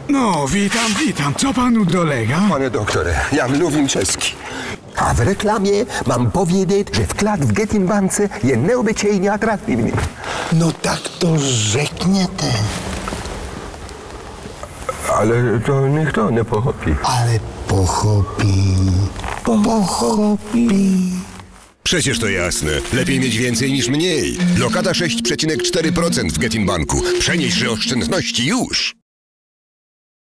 No, witam. Co panu dolega? Panie doktorze, ja mówię czeski. A w reklamie mam powiedzieć, że wkład w Getin-Bance jest nieobyczajnie atrakcyjny. No tak to rzeknie ten. Ale to niech to nie pochopi. Ale pochopi. Przecież to jasne. Lepiej mieć więcej niż mniej. Lokata 6,4% w Getin Banku. Przenieś oszczędności już.